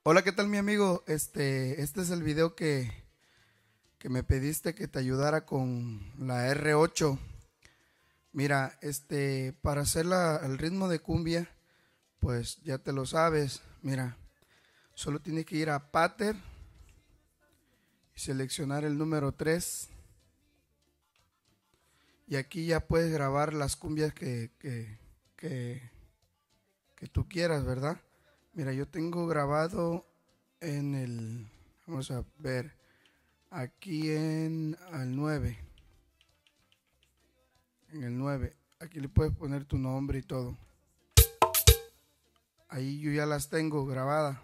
Hola, ¿qué tal mi amigo? Este es el video que me pediste que te ayudara con la R8. Mira, para hacer el ritmo de cumbia, pues ya te lo sabes. Mira, solo tienes que ir a Pattern y seleccionar el número 3. Y aquí ya puedes grabar las cumbias que tú quieras, ¿verdad? Mira, yo tengo grabado vamos a ver, aquí en el 9, aquí le puedes poner tu nombre y todo. Ahí yo ya las tengo grabadas.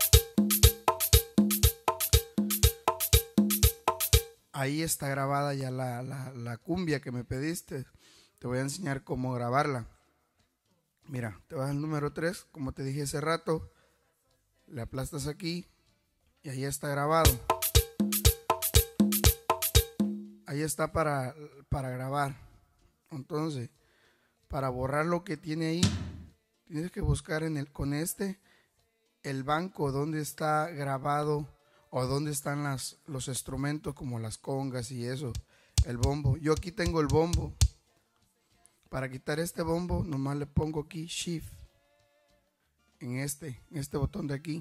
Ahí está grabada ya la cumbia que me pediste. Te voy a enseñar cómo grabarla. Mira, te vas al número 3, como te dije hace rato, le aplastas aquí y ahí está grabado. Ahí está para grabar. Entonces, para borrar lo que tiene ahí, tienes que buscar con el banco donde está grabado o donde están los instrumentos como las congas y eso, el bombo. Yo aquí tengo el bombo. Para quitar este bombo, nomás le pongo aquí Shift en este botón de aquí.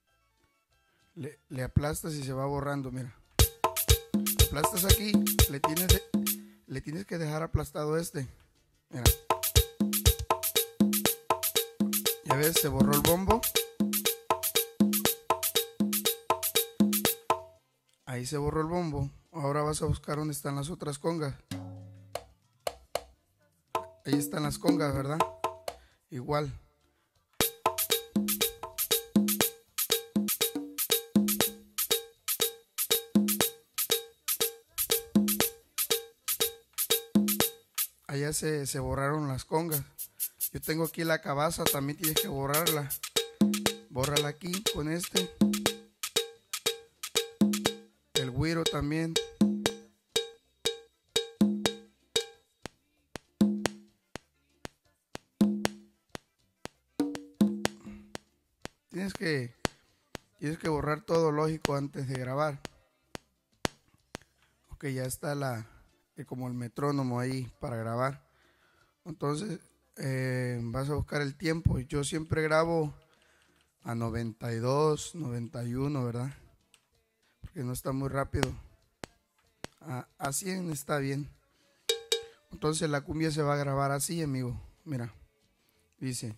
Le aplastas y se va borrando, mira. Le aplastas aquí, le tienes que dejar aplastado Mira. Ya ves, se borró el bombo. Ahí se borró el bombo. Ahora vas a buscar dónde están las otras congas. Ahí están las congas, ¿verdad? Igual. Allá se borraron las congas. Yo tengo aquí la cabaza, también tienes que borrarla. Bórrala aquí con el güiro también. Tienes que borrar todo, lógico, antes de grabar. Ok, ya está como el metrónomo ahí para grabar. Entonces vas a buscar el tiempo. Yo siempre grabo a 92, 91, ¿verdad? Porque no está muy rápido. A 100 está bien. Entonces la cumbia se va a grabar así, amigo. Mira, dice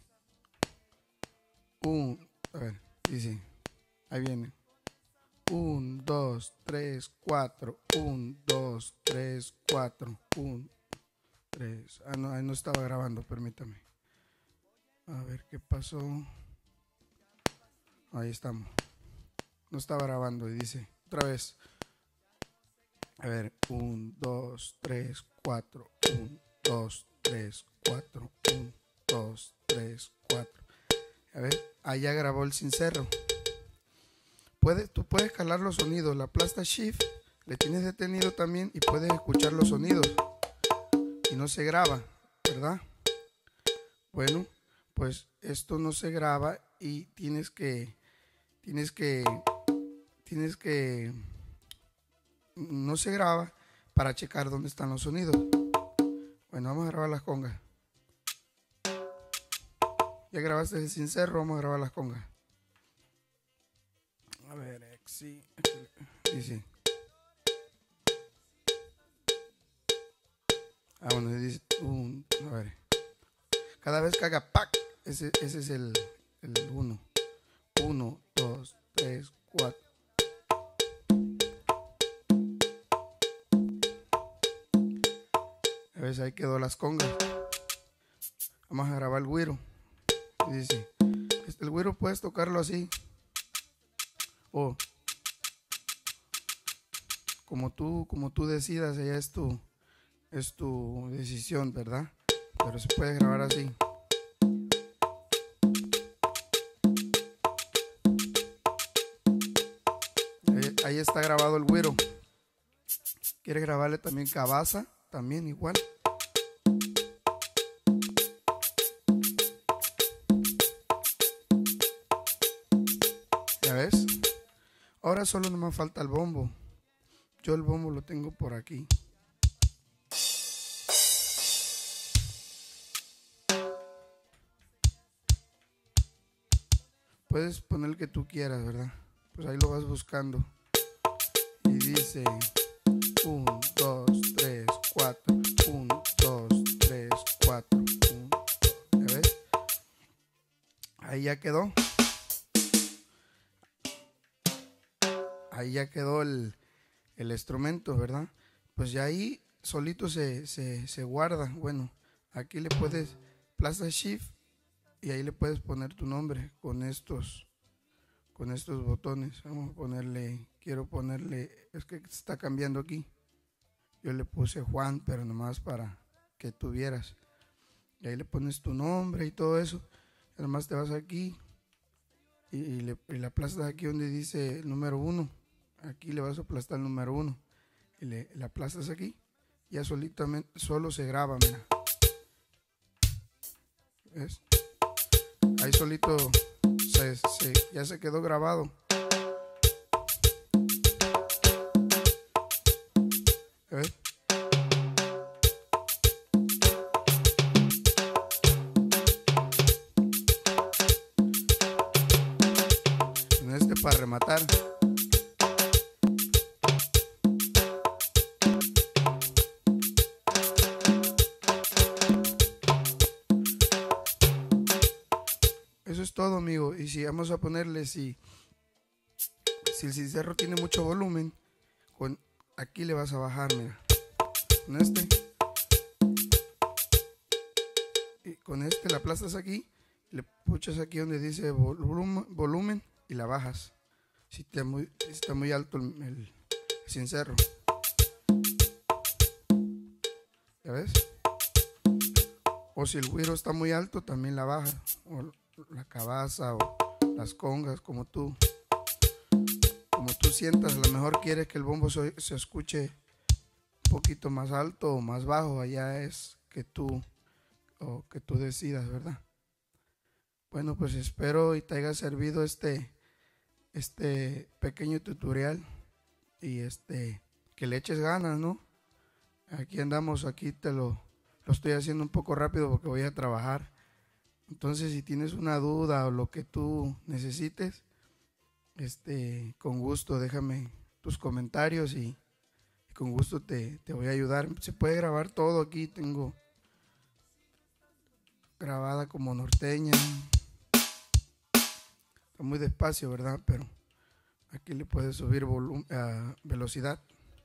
dice, ahí viene 1, 2, 3, 4, 1, 2, 3, 4, 1, 3. No, ahí no estaba grabando, permítame. A ver qué pasó. Ahí estamos. No estaba grabando y dice otra vez. A ver, 1, 2, 3, 4, 1, 2, 3, 4, 1, 2, 3, 4. A ver, ahí ya grabó el sincero. Tú puedes calar los sonidos, la aplasta Shift, le tienes detenido también y puedes escuchar los sonidos. Y no se graba, ¿verdad? Bueno, pues esto no se graba y tienes que no se graba para checar dónde están los sonidos. Bueno, vamos a grabar las congas. Ya grabaste el sincero, vamos a grabar las congas. A ver, sí, dice. Bueno, dice a ver. Cada vez que haga pack, ese es el 1. 1, 2, 3, 4. A ver, ahí quedó las congas. Vamos a grabar el güiro. Y dice, el güiro puedes tocarlo así. O como tú decidas, ya es tu decisión, ¿verdad? Pero se puede grabar así. Ahí está grabado el güiro. ¿Quieres grabarle también cabaza? También igual. A Ahora solo no me falta el bombo. Yo el bombo lo tengo por aquí. Puedes poner el que tú quieras, ¿verdad? Pues ahí lo vas buscando. Y dice 1, 2, 3, 4. 1, 2, 3, 4. 1, 2. ¿Ya ves? Ahí ya quedó. Ahí ya quedó el instrumento, ¿verdad? Pues ya ahí solito se guarda. Bueno, aquí le puedes aplastar Shift y ahí le puedes poner tu nombre con estos botones. Vamos a ponerle, quiero ponerle, es que está cambiando aquí. Yo le puse Juan, pero nomás para que tuvieras. Y ahí le pones tu nombre y todo eso. Y nomás te vas aquí y le aplastas aquí donde dice el número 1. Aquí le vas a aplastar el número 1 y le aplastas aquí. Ya solitamente, solo se graba, mira. ¿Ves? Ahí solito ya se quedó grabado. ¿Ves? En para rematar. Eso es todo, amigo. Y si vamos a ponerle, si el cencerro tiene mucho volumen, aquí le vas a bajar, mira. Con este. Y con este la aplastas aquí, le puchas aquí donde dice volumen y la bajas. Si está muy alto el cencerro. ¿Ya ves? O si el güiro está muy alto, también la baja. O la cabaza o las congas, como tú sientas. A lo mejor quieres que el bombo se escuche un poquito más alto o más bajo. Allá es que tú decidas, ¿verdad? Bueno, pues espero y te haya servido este pequeño tutorial y que le eches ganas, ¿no? Aquí andamos, aquí lo estoy haciendo un poco rápido porque voy a trabajar. Entonces, si tienes una duda o lo que tú necesites, con gusto déjame tus comentarios y con gusto te voy a ayudar. Se puede grabar todo aquí, tengo grabada como norteña. Está muy despacio, ¿verdad? Pero aquí le puedes subir velocidad.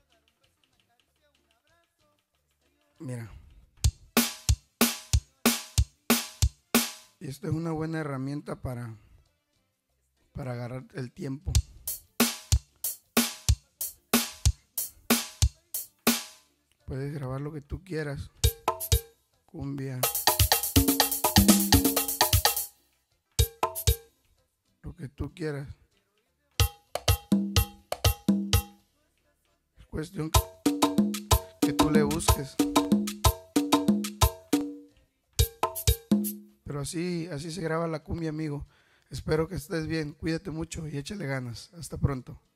Mira. Y esto es una buena herramienta para agarrar el tiempo. Puedes grabar lo que tú quieras. Cumbia. Lo que tú quieras. Es cuestión que tú le busques. Pero así se graba la cumbia, amigo. Espero que estés bien. Cuídate mucho y échale ganas. Hasta pronto.